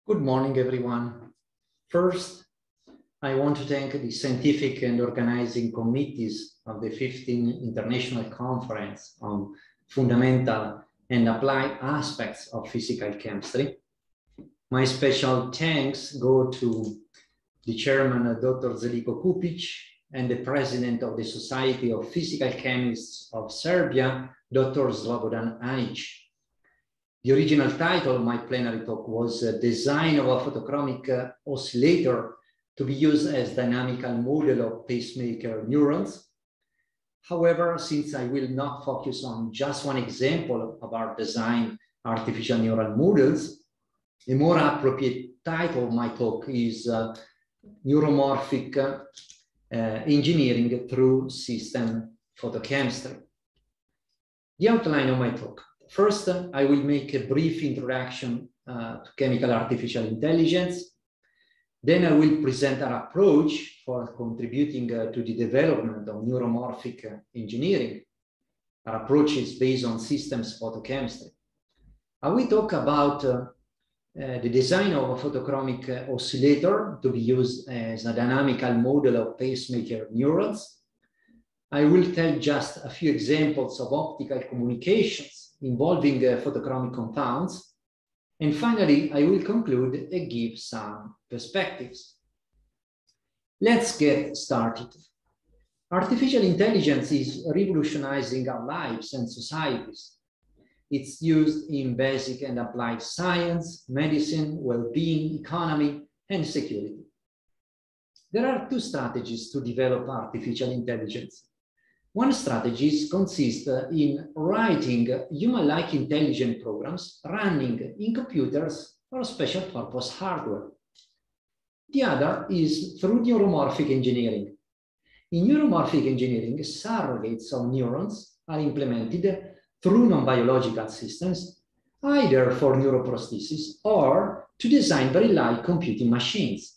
Good morning, everyone. First, I want to thank the scientific and organizing committees of the 15th International Conference on Fundamental and Applied Aspects of Physical Chemistry. My special thanks go to the chairman, Dr. Zeljko Kupic, and the president of the Society of Physical Chemists of Serbia, Dr. Slobodan Anic. The original title of my plenary talk was Design of a Photochromic Oscillator to be used as dynamical model of pacemaker neurons. However, since I will not focus on just one example of our design artificial neural models, a more appropriate title of my talk is Neuromorphic Engineering through System Photochemistry. The outline of my talk. First, I will make a brief introduction to chemical artificial intelligence. Then I will present our approach for contributing to the development of neuromorphic engineering. Our approach is based on systems photochemistry. I will talk about the design of a photochromic oscillator to be used as a dynamical model of pacemaker neurons. I will tell just a few examples of optical communications involving photochromic compounds. And finally, I will conclude and give some perspectives. Let's get started. Artificial intelligence is revolutionizing our lives and societies. It's used in basic and applied science, medicine, well-being, economy, and security. There are two strategies to develop artificial intelligence. One strategy consists in writing human-like intelligent programs running in computers or special purpose hardware. The other is through neuromorphic engineering. In neuromorphic engineering, surrogates of neurons are implemented through non-biological systems, either for neuroprosthesis or to design very light computing machines.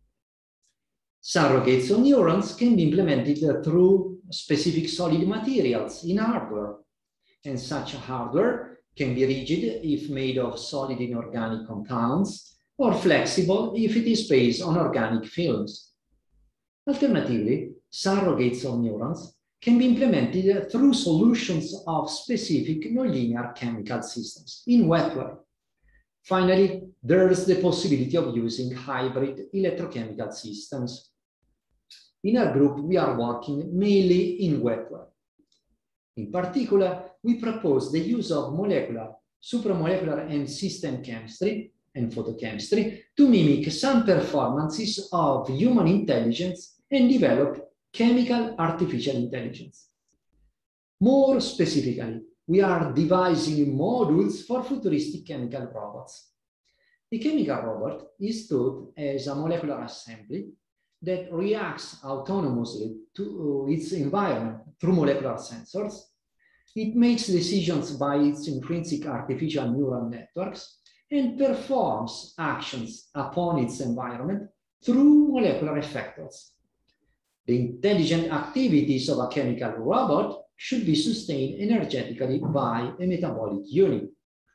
Surrogates of neurons can be implemented through specific solid materials in hardware, and such hardware can be rigid if made of solid inorganic compounds, or flexible if it is based on organic films. Alternatively, surrogates of neurons can be implemented through solutions of specific nonlinear chemical systems in wetware. Finally, there is the possibility of using hybrid electrochemical systems. In our group, we are working mainly in wetware. In particular, we propose the use of molecular, supramolecular, and system chemistry and photochemistry to mimic some performances of human intelligence and develop chemical artificial intelligence. More specifically, we are devising modules for futuristic chemical robots. The chemical robot is thought as a molecular assembly that reacts autonomously to its environment through molecular sensors. It makes decisions by its intrinsic artificial neural networks and performs actions upon its environment through molecular effectors. The intelligent activities of a chemical robot should be sustained energetically by a metabolic unit.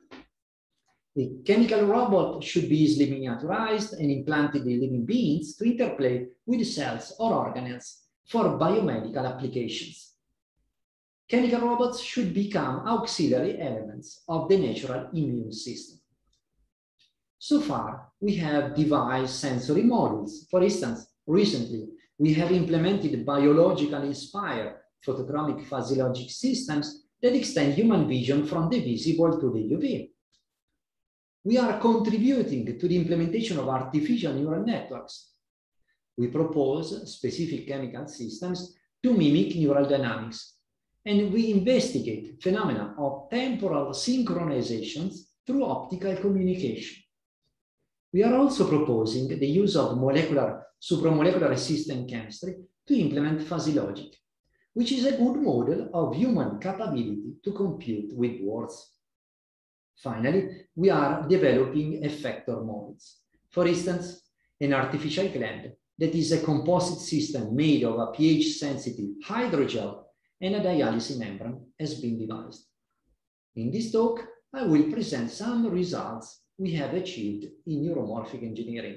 The chemical robot should be easily miniaturized and implanted in living beings to interplay with cells or organelles for biomedical applications. Chemical robots should become auxiliary elements of the natural immune system. So far, we have devised sensory models. For instance, recently, we have implemented biologically inspired photochromic physiologic systems that extend human vision from the visible to the UV. We are contributing to the implementation of artificial neural networks. We propose specific chemical systems to mimic neural dynamics, and we investigate phenomena of temporal synchronizations through optical communication. We are also proposing the use of molecular, supramolecular system chemistry to implement fuzzy logic, which is a good model of human capability to compute with words. Finally, we are developing effector models. For instance, an artificial gland that is a composite system made of a pH-sensitive hydrogel and a dialysis membrane has been devised. In this talk, I will present some results we have achieved in neuromorphic engineering.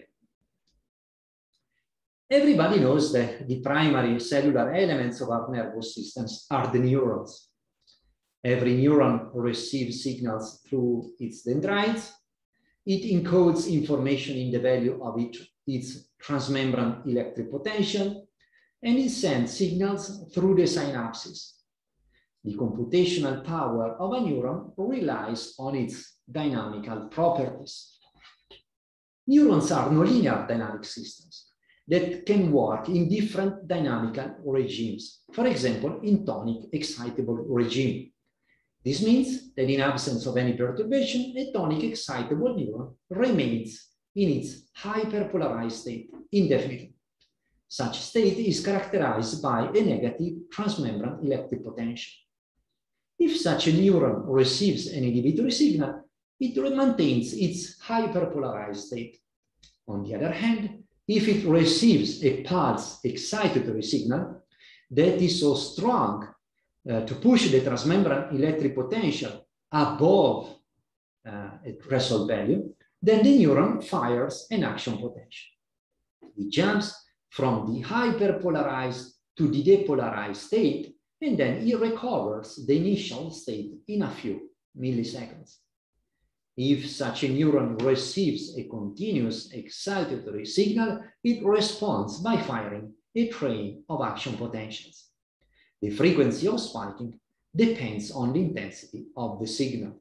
Everybody knows that the primary cellular elements of our nervous systems are the neurons. Every neuron receives signals through its dendrites. It encodes information in the value of its transmembrane electric potential, and it sends signals through the synapses. The computational power of a neuron relies on its dynamical properties. Neurons are nonlinear dynamic systems that can work in different dynamical regimes, for example, in tonic excitable regime. This means that in absence of any perturbation, a tonic excitable neuron remains in its hyperpolarized state indefinitely. Such state is characterized by a negative transmembrane electric potential. If such a neuron receives an inhibitory signal, it maintains its hyperpolarized state. On the other hand, if it receives a pulse excitatory signal that is so strong to push the transmembrane electric potential above a threshold value, then the neuron fires an action potential. It jumps from the hyperpolarized to the depolarized state, and then it recovers the initial state in a few milliseconds. If such a neuron receives a continuous excitatory signal, it responds by firing a train of action potentials. The frequency of spiking depends on the intensity of the signal.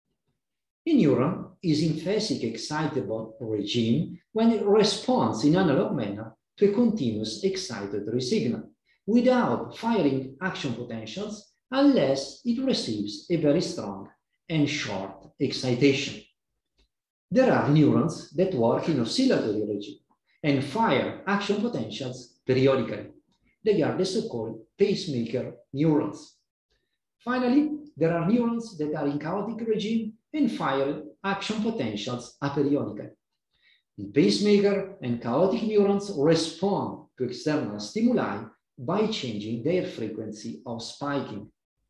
A neuron is in phasic excitable regime when it responds in analog manner to a continuous excitatory signal without firing action potentials unless it receives a very strong and short excitation. There are neurons that work in oscillatory regime and fire action potentials periodically. They are the so-called pacemaker neurons. Finally, there are neurons that are in chaotic regime and fire action potentials aperiodically. The pacemaker and chaotic neurons respond to external stimuli by changing their frequency of spiking.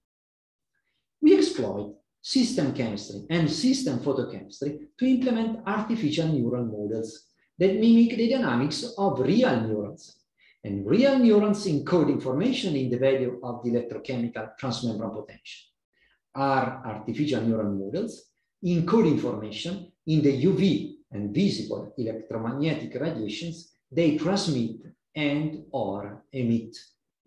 We exploit system chemistry and system photochemistry to implement artificial neural models that mimic the dynamics of real neurons. And real neurons encode information in the value of the electrochemical transmembrane potential. Our artificial neural models encode information in the UV and visible electromagnetic radiations they transmit and or emit.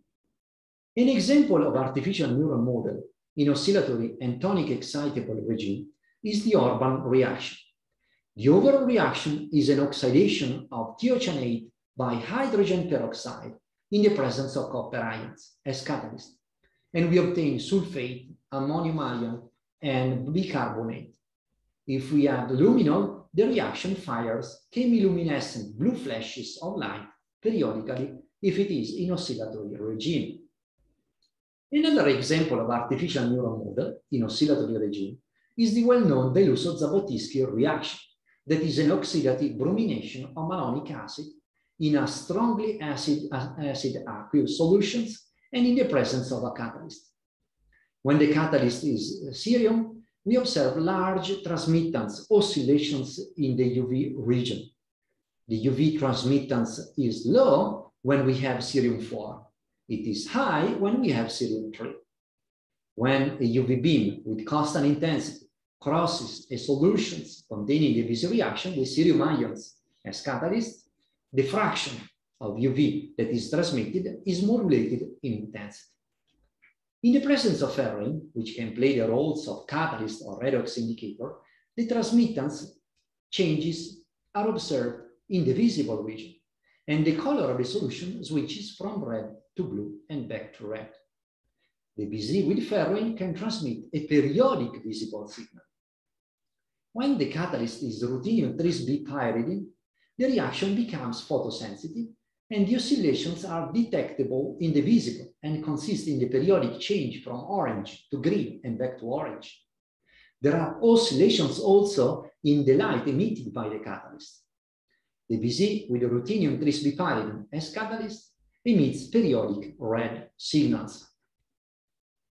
An example of artificial neural model in oscillatory and tonic excitable regime is the Orban reaction. The overall reaction is an oxidation of thiochannate by hydrogen peroxide in the presence of copper ions as catalyst, and we obtain sulfate, ammonium ion, and bicarbonate. If we add luminol, the reaction fires chemiluminescent blue flashes of light periodically if it is in oscillatory regime. Another example of artificial neural model in oscillatory regime is the well-known Belousov-Zhabotinsky reaction, that is an oxidative bromination of malonic acid in a strongly acid-aqueous solutions and in the presence of a catalyst. When the catalyst is cerium, we observe large transmittance oscillations in the UV region. The UV transmittance is low when we have cerium-4. It is high when we have cerium-3. When a UV beam with constant intensity crosses a solution containing the Bezier reaction with cerium ions as catalyst, the fraction of UV that is transmitted is modulated in intensity. In the presence of ferrine, which can play the roles of catalyst or redox indicator, the transmittance changes are observed in the visible region, and the color of the solution switches from red to blue and back to red. The BZ with ferrine can transmit a periodic visible signal. When the catalyst is ruthenium-3s-bipyridine, the reaction becomes photosensitive, and the oscillations are detectable in the visible and consist in the periodic change from orange to green and back to orange. There are oscillations also in the light emitted by the catalyst. The BZ with the ruthenium-3s-bipyridine as catalyst emits periodic red signals.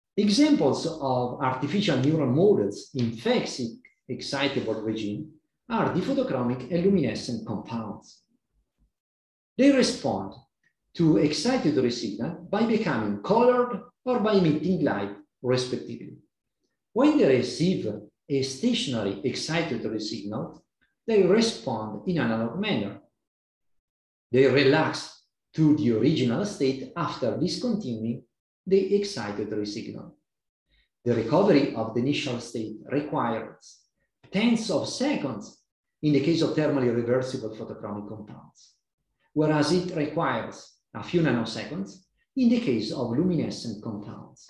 Examples of artificial neural models in phasic excitable regime are the photochromic and luminescent compounds. They respond to excitatory signal by becoming colored or by emitting light, respectively. When they receive a stationary excitatory signal, they respond in analog manner. They relax to the original state after discontinuing the excitatory signal. The recovery of the initial state requires tens of seconds in the case of thermally reversible photochromic compounds, whereas it requires a few nanoseconds in the case of luminescent compounds.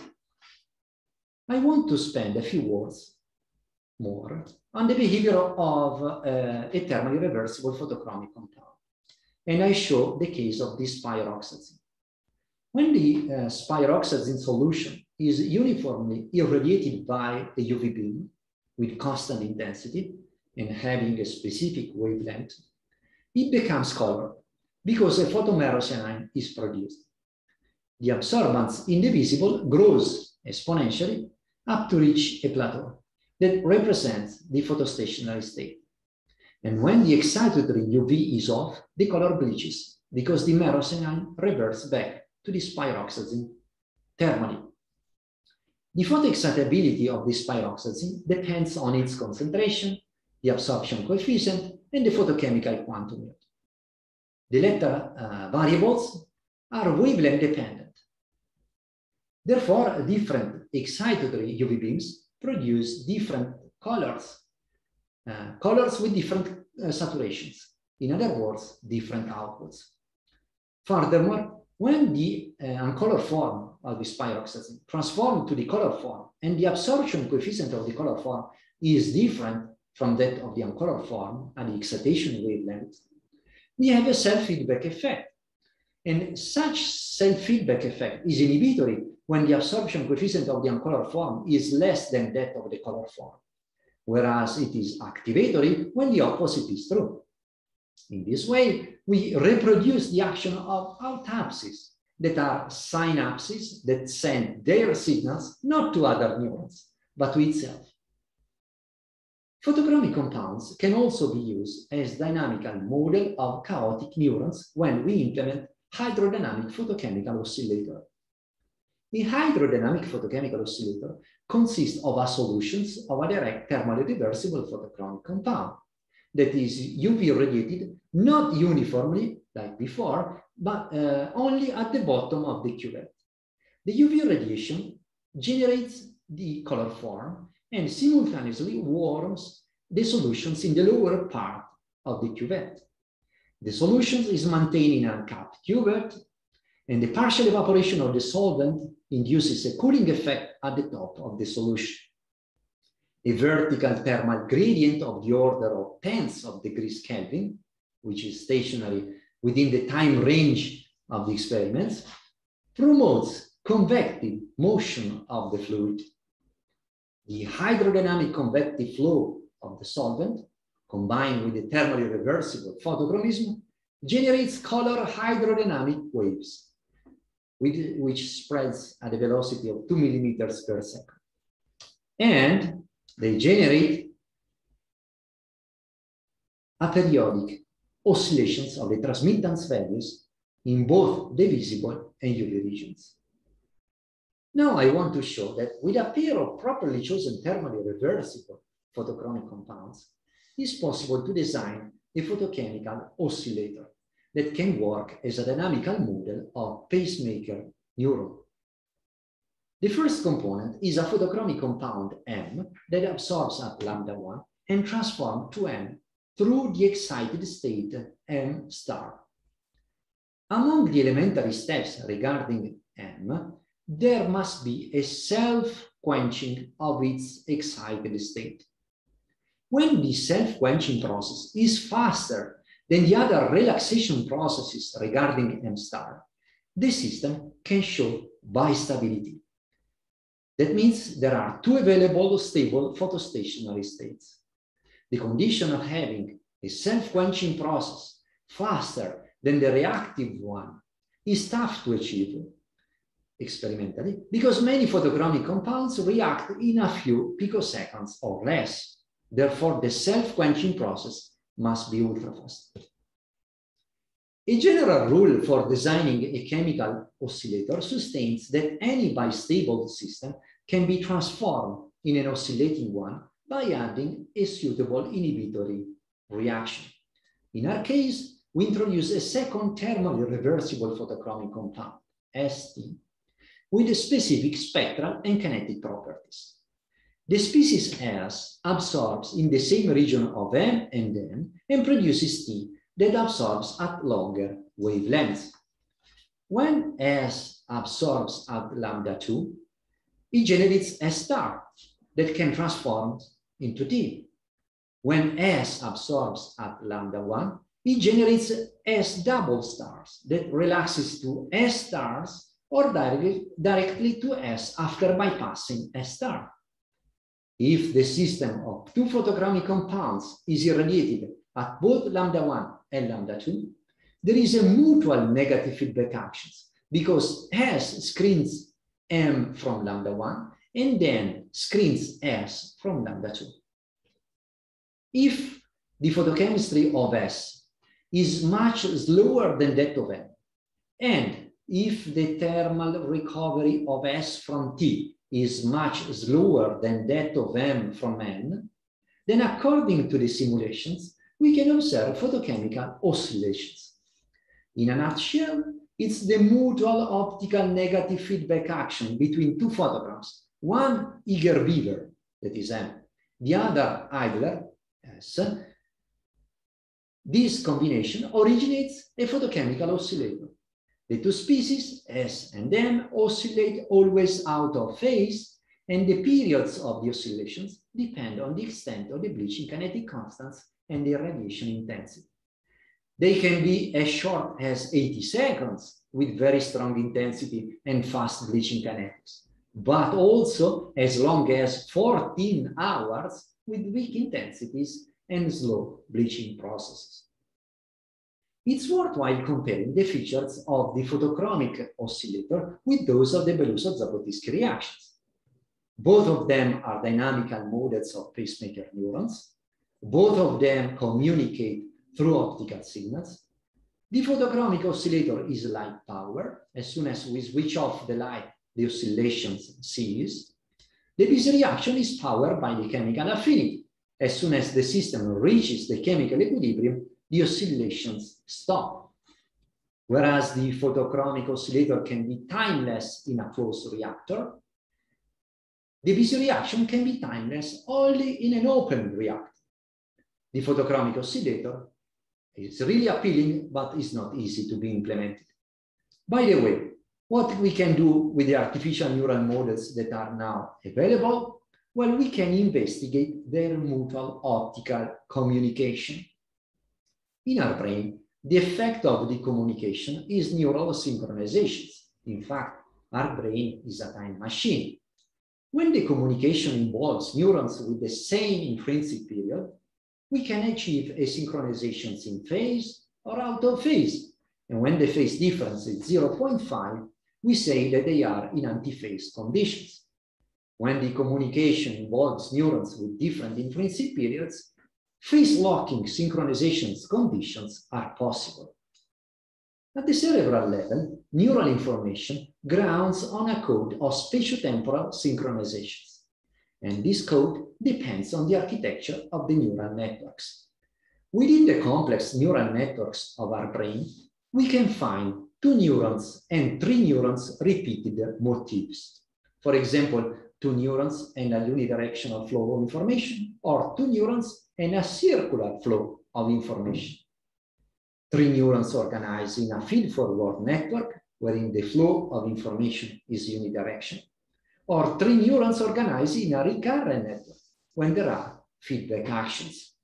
I want to spend a few words more on the behavior of a thermally reversible photochromic compound. And I show the case of this spiroxazine. When the spiroxazine solution is uniformly irradiated by a UV beam with constant intensity and having a specific wavelength, it becomes colored because a photomerocyanine is produced. The absorbance in the visible grows exponentially up to reach a plateau that represents the photostationary state. And when the excitatory UV is off, the color bleaches because the merocyanine reverts back to the spiroxazine thermally. The photoexcitability of the spiroxazine depends on its concentration, the absorption coefficient, and the photochemical quantum. The latter variables are wavelength dependent. Therefore, different excitatory UV beams produce different colors, colors with different saturations. In other words, different outputs. Furthermore, when the uncolored form of the spiroxazine transforms to the color form and the absorption coefficient of the color form is different from that of the uncolored form at the excitation wavelength, we have a self-feedback effect. And such self-feedback effect is inhibitory when the absorption coefficient of the uncolored form is less than that of the colored form, whereas it is activatory when the opposite is true. In this way, we reproduce the action of autopsies that are synapses that send their signals not to other neurons, but to itself. Photochromic compounds can also be used as dynamical model of chaotic neurons when we implement hydrodynamic photochemical oscillator. A hydrodynamic photochemical oscillator consists of a solution of a direct thermally reversible photochromic compound that is UV irradiated not uniformly like before, but only at the bottom of the cuvette. The UV radiation generates the color form and simultaneously warms the solutions in the lower part of the cuvette. The solution is maintained in a capped cuvette, and the partial evaporation of the solvent induces a cooling effect at the top of the solution. A vertical thermal gradient of the order of tens of degrees Kelvin, which is stationary within the time range of the experiments, promotes convective motion of the fluid. The hydrodynamic convective flow of the solvent, combined with the thermally reversible photochromism, generates color hydrodynamic waves, which spreads at a velocity of 2 millimeters per second. And they generate aperiodic oscillations of the transmittance values in both the visible and UV regions. Now I want to show that with a pair of properly chosen thermally reversible photochromic compounds, it's possible to design a photochemical oscillator that can work as a dynamical model of pacemaker neuron. The first component is a photochromic compound M that absorbs at λ1 and transforms to M through the excited state M star. Among the elementary steps regarding M, there must be a self-quenching of its excited state. When the self-quenching process is faster than the other relaxation processes regarding M star, the system can show bistability. That means there are two available stable photostationary states. The condition of having a self-quenching process faster than the reactive one is tough to achieve experimentally because many photochromic compounds react in a few picoseconds or less. Therefore, the self-quenching process must be ultra-fast. A general rule for designing a chemical oscillator sustains that any bistable system can be transformed in an oscillating one by adding a suitable inhibitory reaction. In our case, we introduce a second thermally reversible photochromic compound, ST, with specific spectral and kinetic properties. The species S absorbs in the same region of M and N and produces T that absorbs at longer wavelengths. When S absorbs at lambda 2, it generates S star that can transform into T. When S absorbs at lambda 1, it generates S double stars that relaxes to S stars or directly to S after bypassing S star. If the system of two photochromic compounds is irradiated at both lambda 1 and lambda 2, there is a mutual negative feedback actions because S screens M from lambda 1 and then screens S from lambda 2. If the photochemistry of S is much slower than that of M, and if the thermal recovery of S from T is much slower than that of M from N, then according to the simulations, we can observe photochemical oscillations. In a nutshell, it's the mutual optical negative feedback action between two photograms, one eager beaver, that is M, the other idler, S. This combination originates a photochemical oscillator. The two species, S and M, oscillate always out of phase, and the periods of the oscillations depend on the extent of the bleaching kinetic constants and the radiation intensity. They can be as short as 80 seconds with very strong intensity and fast bleaching kinetics, but also as long as 14 hours with weak intensities and slow bleaching processes. It's worthwhile comparing the features of the photochromic oscillator with those of the Belousov-Zhabotinsky reactions. Both of them are dynamical models of pacemaker neurons. Both of them communicate through optical signals. The photochromic oscillator is light power. As soon as we switch off the light, the oscillations cease. The Bezier reaction is powered by the chemical affinity. As soon as the system reaches the chemical equilibrium, the oscillations stop. Whereas the photochromic oscillator can be timeless in a closed reactor, the Bezier reaction can be timeless only in an open reactor. The photochromic oscillator is really appealing, but is not easy to be implemented. By the way, what we can do with the artificial neural models that are now available? Well, we can investigate their mutual optical communication. In our brain, the effect of the communication is neural synchronizations. In fact, our brain is a time machine. When the communication involves neurons with the same intrinsic period, we can achieve a synchronization in phase or out of phase. And when the phase difference is 0.5, we say that they are in antiphase conditions. When the communication involves neurons with different intrinsic periods, phase-locking synchronization conditions are possible. At the cerebral level, neural information grounds on a code of spatiotemporal synchronizations. And this code depends on the architecture of the neural networks. Within the complex neural networks of our brain, we can find 2 neurons and 3 neurons repeated motifs. For example, 2 neurons and a unidirectional flow of information, or 2 neurons and a circular flow of information. 3 neurons organized in a feed-forward network, wherein the flow of information is unidirectional, or 3 neurons organized in a recurrent network, when there are feedback actions.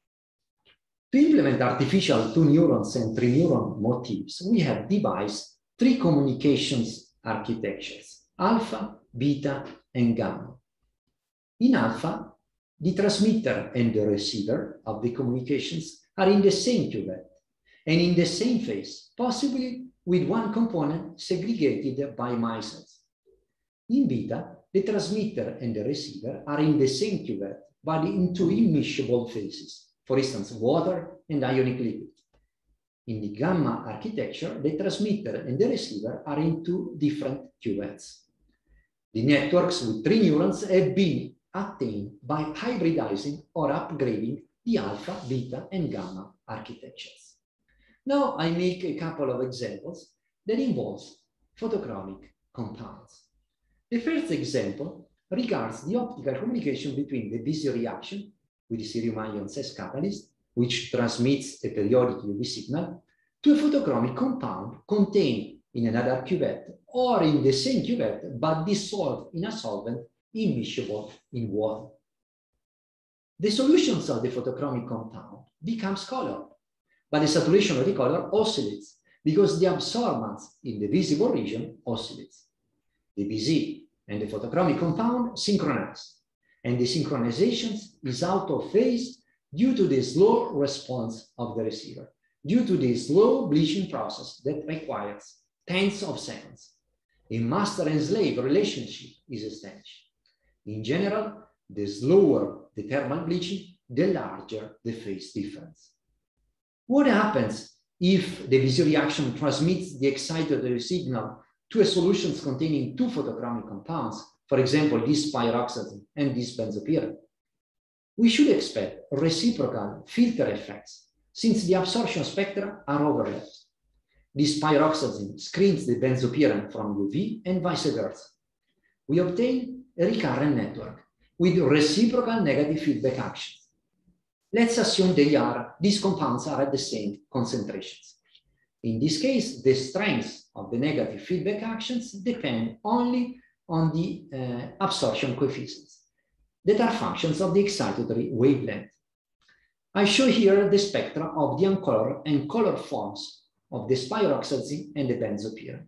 To implement artificial 2 neurons and 3 neuron motifs, we have devised 3 communications architectures, alpha, beta, and gamma. In alpha, the transmitter and the receiver of the communications are in the same cuvette and in the same phase, possibly with one component segregated by micelles. In beta, the transmitter and the receiver are in the same cuvette but into immiscible phases, for instance, water and ionic liquid. In the gamma architecture, the transmitter and the receiver are in two different cuvettes. The networks with 3 neurons have been attained by hybridizing or upgrading the alpha, beta, and gamma architectures. Now I make a couple of examples that involves photochromic compounds. The first example regards the optical communication between the busy reaction with the cerium ions as catalyst, which transmits a periodic UV signal, to a photochromic compound contained in another cuvette or in the same cuvette but dissolved in a solvent immiscible in water. The solutions of the photochromic compound becomes colored, but the saturation of the color oscillates because the absorbance in the visible region oscillates. The BZ and the photochromic compound synchronize, and the synchronization is out of phase due to the slow response of the receiver, due to the slow bleaching process that requires tens of seconds. A master and slave relationship is established. In general, the slower the thermal bleaching, the larger the phase difference. What happens if the busy reaction transmits the excitatory signal to a solution containing 2 photochromic compounds, for example, this pyroxazine and this benzopyrene? We should expect reciprocal filter effects since the absorption spectra are overlapped. This pyroxazine screens the benzopyrene from UV and vice versa. We obtain a recurrent network with reciprocal negative feedback actions. Let's assume these compounds are at the same concentrations. In this case, the strength of the negative feedback actions depend only on the absorption coefficients that are functions of the excitatory wavelength. I show here the spectra of the uncolored and colored forms of the pyroxazine and the benzopyrene.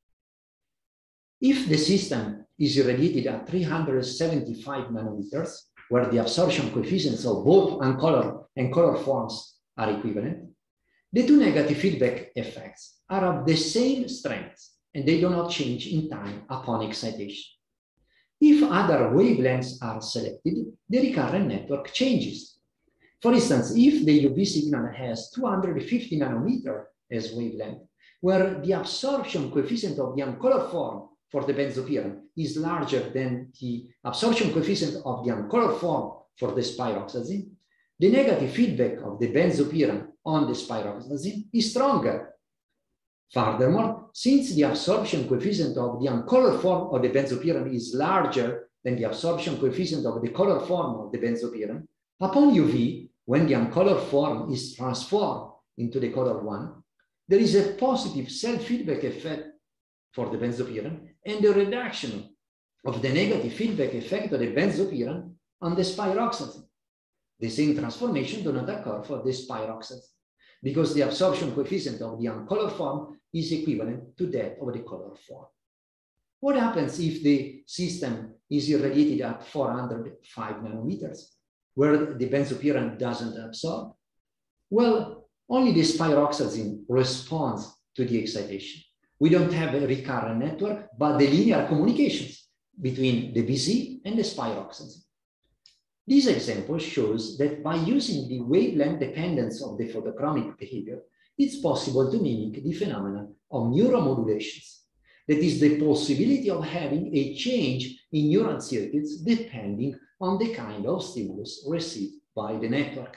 If the system is irradiated at 375 nanometers, where the absorption coefficients of both uncolored and colored forms are equivalent, the 2 negative feedback effects are of the same strength and they do not change in time upon excitation. If other wavelengths are selected, the recurrent network changes. For instance, if the UV signal has 250 nanometers as wavelength, where the absorption coefficient of the uncolored form for the benzopyrene is larger than the absorption coefficient of the uncolored form for the pyroxazine, the negative feedback of the benzopyrene on the pyroxazine is stronger. Furthermore, since the absorption coefficient of the uncolored form of the benzopyrene is larger than the absorption coefficient of the colored form of the benzopyrene, upon UV, when the uncolored form is transformed into the colored one, there is a positive self-feedback effect for the benzopyrene and the reduction of the negative feedback effect of the benzopyrene on the pyroxazine. The same transformation does not occur for this pyroxazine because the absorption coefficient of the uncolored form is equivalent to that of the colored form. What happens if the system is irradiated at 405 nanometers, where the benzopyrene doesn't absorb? Well, only this pyroxazine responds to the excitation. We don't have a recurrent network, but the linear communications between the BZ and the pyroxazine. This example shows that by using the wavelength dependence of the photochromic behavior, it's possible to mimic the phenomenon of neuromodulations. That is the possibility of having a change in neural circuits depending on the kind of stimulus received by the network.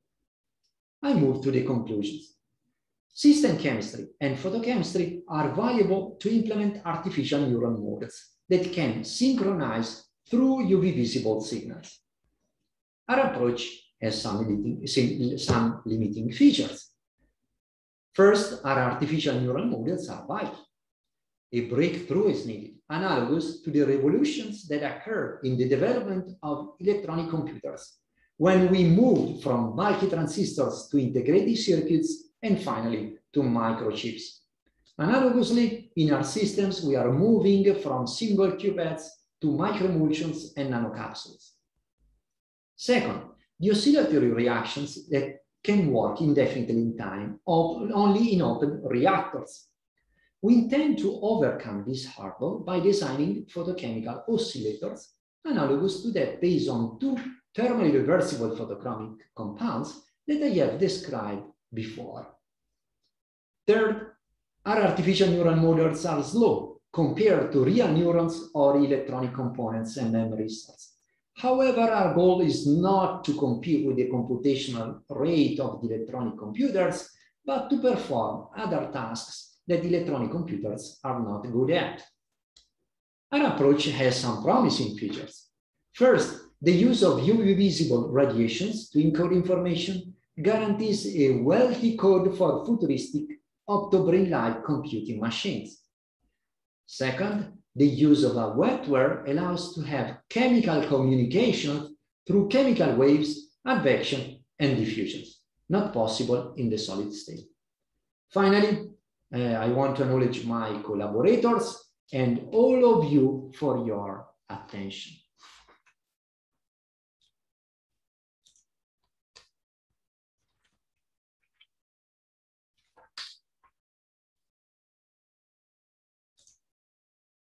I move to the conclusions. System chemistry and photochemistry are valuable to implement artificial neural models that can synchronize through UV visible signals. Our approach has some limiting features. First, our artificial neural models are vital. A breakthrough is needed, analogous to the revolutions that occurred in the development of electronic computers, when we moved from bulky transistors to integrated circuits and finally to microchips. Analogously, in our systems, we are moving from single cuvettes to microemulsions and nanocapsules. Second, the oscillatory reactions that can work indefinitely in time only in open reactors. We intend to overcome this hurdle by designing photochemical oscillators analogous to that based on 2 thermally reversible photochromic compounds that I have described before. Third, our artificial neural models are slow compared to real neurons or electronic components and memory cells. However, our goal is not to compete with the computational rate of the electronic computers, but to perform other tasks that electronic computers are not good at. Our approach has some promising features. First, the use of UV-visible radiations to encode information guarantees a wealthy code for futuristic octobrain-like computing machines. Second, the use of a wetware allows to have chemical communication through chemical waves, advection, and diffusions, not possible in the solid state. Finally, I want to acknowledge my collaborators and all of you for your attention.